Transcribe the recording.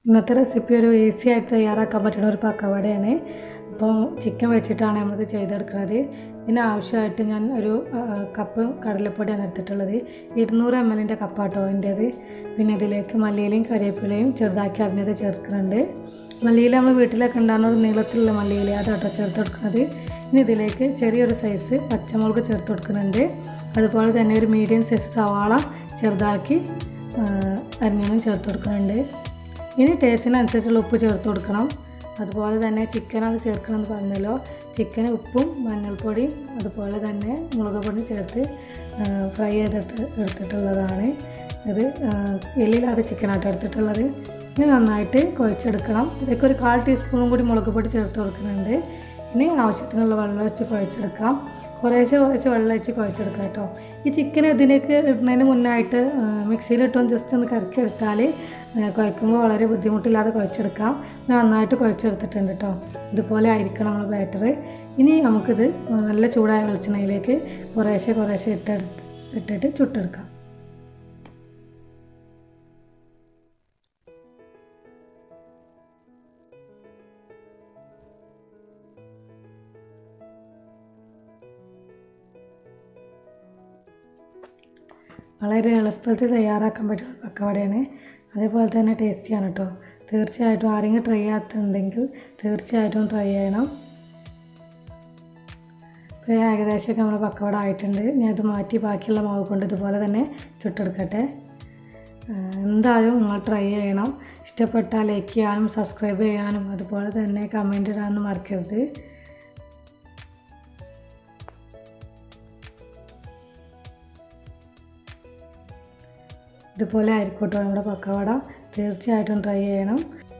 ഇന്നത്തെ റെസിപ്പി ഒരു ഈസി ആയിട്ട് തയ്യാറാക്കാൻ പറ്റുന്ന ഒരു പക്കവടയാണ്. അപ്പോൾ ചിക്കൻ വെച്ചിട്ടാണ് നമ്മളിത് ചെയ്തെടുക്കുന്നത്. ഇതിന് ആവശ്യമായിട്ട് ഞാൻ ഒരു കപ്പ് കടലപ്പൊടിയാണ് എടുത്തിട്ടുള്ളത്. 200 ml കപ്പാട്ടോ എൻ്റേത്. പിന്നെ ഇതിലേക്ക് മല്ലിയിലയും കരിവേപ്പിലയും ചെറുതാക്കി അരിഞ്ഞത് ചേർക്കുന്നുണ്ട്. മല്ലിയില നമ്മൾ വീട്ടിലൊക്കെ ഉണ്ടാകുന്ന ഒരു നീളത്തിലുള്ള മല്ലിയില അതാട്ടോ ചേർത്ത് കൊടുക്കുന്നത്. ഇനി ഇതിലേക്ക് ചെറിയൊരു സൈസ് പച്ചമുളക് ചേർത്ത് കൊടുക്കുന്നുണ്ട്. അതുപോലെ തന്നെ ഒരു മീഡിയം സൈസ് സവാള ചെറുതാക്കി അരിഞ്ഞതും ചേർത്ത് കൊടുക്കുന്നുണ്ട്. ഇനി ടേസ്റ്റിനനുസരിച്ചുള്ള ഉപ്പ് ചേർത്ത് കൊടുക്കണം. അതുപോലെ തന്നെ ചിക്കനാണ് ചേർക്കണമെന്ന് പറഞ്ഞല്ലോ. ചിക്കന് ഉപ്പും മഞ്ഞൾപ്പൊടിയും അതുപോലെ തന്നെ മുളക് പൊടിയും ചേർത്ത് ഫ്രൈ എടുത്തിട്ടുള്ളതാണ്. ഇത് എല്ലില്ലാതെ ചിക്കനായിട്ട് എടുത്തിട്ടുള്ളത്. ഇനി നന്നായിട്ട് കുഴച്ചെടുക്കണം. ഇതൊക്കെ ഒരു 1/4 ടീസ്പൂണും കൂടി മുളക് പൊടി ചേർത്ത് കൊടുക്കുന്നുണ്ട്. ഇനി ആവശ്യത്തിനുള്ള വെള്ളം വെച്ച് കുഴച്ചെടുക്കാം. കുറേശ്ശെ വെള്ളം വെച്ച് കുഴച്ചെടുക്കാം കേട്ടോ. ഈ ചിക്കൻ ഇതിലേക്ക് ഇടുന്നതിന് മുന്നായിട്ട് മിക്സിയിലിട്ടൊന്ന് ജസ്റ്റ് ഒന്ന് കറക്കി എടുത്താൽ കുഴക്കുമ്പോൾ വളരെ ബുദ്ധിമുട്ടില്ലാതെ കുഴച്ചെടുക്കാം. നന്നായിട്ട് കുഴച്ചെടുത്തിട്ടുണ്ട് കേട്ടോ. ഇതുപോലെ ആയിരിക്കണം നമ്മൾ ബാറ്റർ. ഇനി നമുക്കിത് നല്ല ചൂടായ വെളിച്ചെണ്ണയിലേക്ക് കുറേശ്ശെ ഇട്ടിട്ട് ചുട്ടെടുക്കാം. വളരെ എളുപ്പത്തിൽ തയ്യാറാക്കാൻ പറ്റുന്ന പക്കവടയാണ്. അതേപോലെ തന്നെ ടേസ്റ്റിയാണ് കേട്ടോ. തീർച്ചയായിട്ടും ആരെങ്കിലും ട്രൈ ചെയ്യാത്തുണ്ടെങ്കിൽ തീർച്ചയായിട്ടും ട്രൈ ചെയ്യണം. ഇപ്പോൾ ഏകദേശമൊക്കെ നമ്മൾ പക്കവട ആയിട്ടുണ്ട്. ഞാൻ ഇത് മാറ്റി ബാക്കിയുള്ള മാവ് കൊണ്ട് ഇതുപോലെ തന്നെ ചുട്ടെടുക്കട്ടെ. എന്തായാലും നിങ്ങൾ ട്രൈ ചെയ്യണം. ഇഷ്ടപ്പെട്ടാൽ ലൈക്ക് ചെയ്യാനും സബ്സ്ക്രൈബ് ചെയ്യാനും അതുപോലെ തന്നെ കമൻറ്റ് ഇടാനും മറക്കരുത്. ഇതുപോലെ ആയിരിക്കട്ടെ നമ്മുടെ പക്കവട. തീർച്ചയായിട്ടും ട്രൈ ചെയ്യണം.